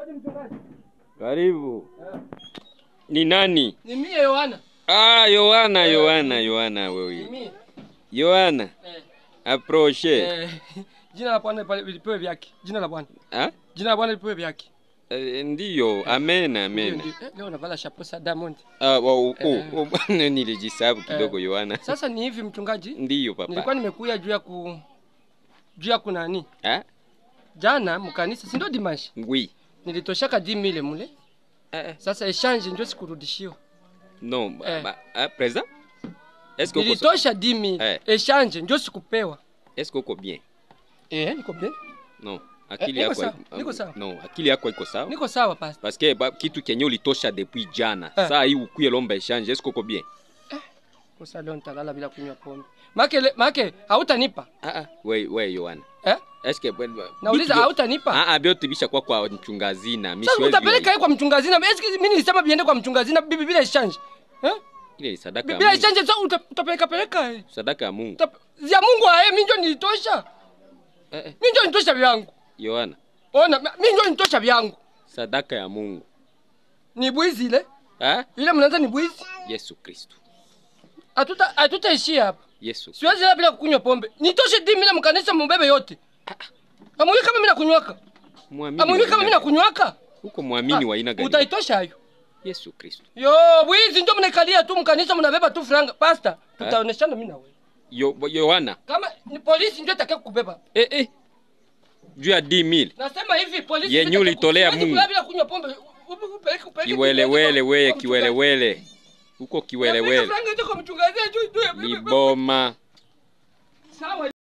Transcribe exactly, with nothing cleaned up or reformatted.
Karibu. Ni nani? Ni mimi Yohana. Ah, Yohana, Yohana, Yohana wewe. Ni mimi. Yohana. Eh. Approche. Eh. Jina la Bwana lipewe vyake. Jina la Bwana. Ah? Jina la Bwana lipewe vyake. Eh, ndiyo. Amen, amen. Eh, leo navala chapeau sa Diamond. Ah, wow, oh, oh, nilijisabu kidogo Yohana. Sasa ni hivi mchungaji? Ndiyo papa. Nilikuwa nimekuja juu ya ku juu ya kuna nani? Ah? Jana mkanisa si ndio dimanche? Oui. Nilitoshaka dix mille mule. Eh, Sasa exchange ndio sikurudishio. non, Eh. ba, à présent? Est-ce que Nilitosha dix mille. Eh. Exchange ndio sikupewa. Est-ce que uko bien? Eh, niko bien. Non. Akili Eh, yako niko sawa, haiko- niko sawa. Non, akili yako iko sawa. Niko sawa pastor. Parce que ba, kitu kenye ulitosha depuis jana. Eh. Saa hii ukuye lomba exchange. Est-ce que uko bien? Kosa leo nitalala bila kunywa pombe. Make le- make hautanipa. Ah ah, we we Yohana. Eh? Est-ce que Nauliza hautanipa. Ah ah, biote bisha kwa kwa mchungazina. Mimi Sasa siwezi. utapeleka yeye kwa mchungazina. Eski mimi nilisema biende kwa mchungazina bibi bila exchange. Eh? Ile ni sadaka ya Bila Mungu. exchange sasa uta- utapeleka peleka. eh. Sadaka ya Mungu. Uta- Ya Mungu aye mimi ndio nilitosha. Eh eh, Mimi ndio nilitosha vyangu. Yohana. Ona mimi ndio nilitosha vyangu. Sadaka ya Mungu. Ni bwizi ile. Ah? Ile mnaanza ni bwizi. Yesu Kristo. Hatuta hatutaishia hapa. Yesu. Siwezi la bila kunywa pombe. Nitoshe dimi mimi mkanisa mbebe yote. Amui kama mimi nakunywaka. Muamini. Amui kama mimi nakunywaka. Uko muamini wa aina gani? Utaitosha hayo. Yesu Kristo. Yo, bwizi ndio mnakalia tu mkanisa mnabeba tu franga. Pastor, tutaoneshana mimi na wewe. Yo Yohana. Kama ni polisi ndio itakaye kukubeba. Eh eh. Juu ya dix mille. Nasema hivi polisi Yenye ndio ulitolea siwezi Mungu. kula bila kunywa pombe. Upeleke upeleke. Kiwelewele wewe, kiwelewele. Uko kiwelewele. Franga ndio kwa mchungaji juu. Ni boma. Sawa.